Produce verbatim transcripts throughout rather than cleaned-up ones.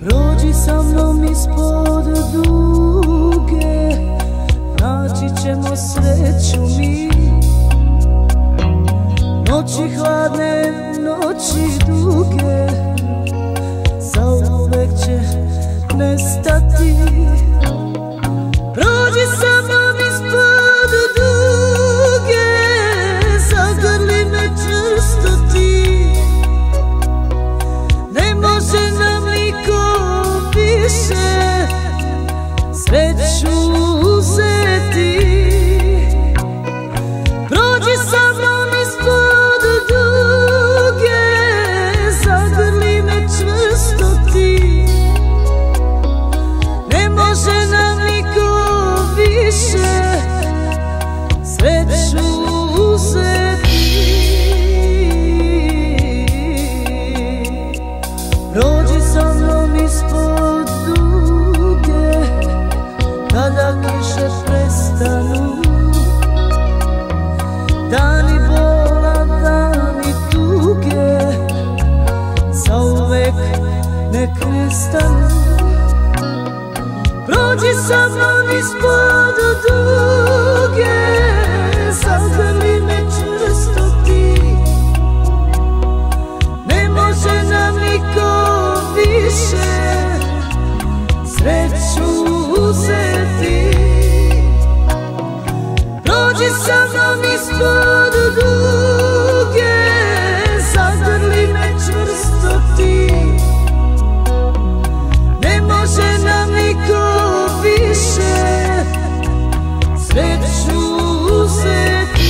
Prođi sa mnom ispod duge, naći ćemo sreću mi. Noći hladne, noći duge, zauvek će nestati. Prođi sa mnom ispod duge, zagrli me čvrsto ti. Ne može nam niko više sreću uzeti. Prođi sa mnom ispod duge, zagrli me čvrsto ti. Ne može nam niko više sreću uzeti. Prođi sa mnom ispod duge, kada kiše prestanu. Dani bola, dani tuge, zauvek nek nestanu. Prođi sa mnom ispod duge, zagrli me čvrsto ti. Ne može nam niko više sreću uzeti. Prođi sa mnom ispod duge, zagrli me čvrsto ti. Ne može nam niko više sreću uzeti.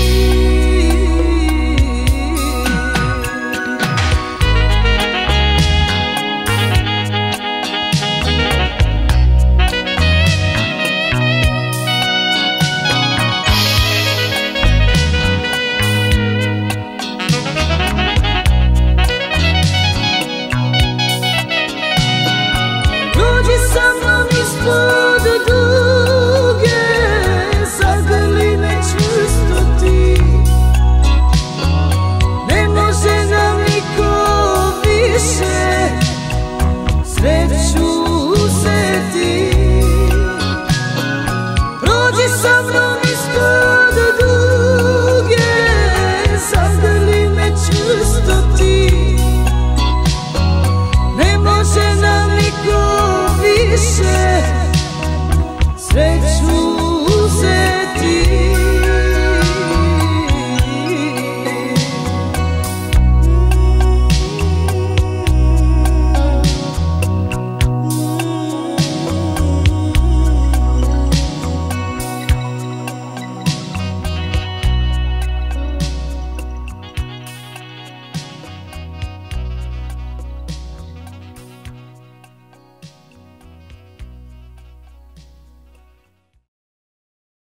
Prođi sa mnom ispod duge, zagrli me čvrsto ti. Ne može nam niko više sreću uzeti. Prođi sa mnom ispod duge, zagrli me čvrsto ti. Ne može nam niko više sreću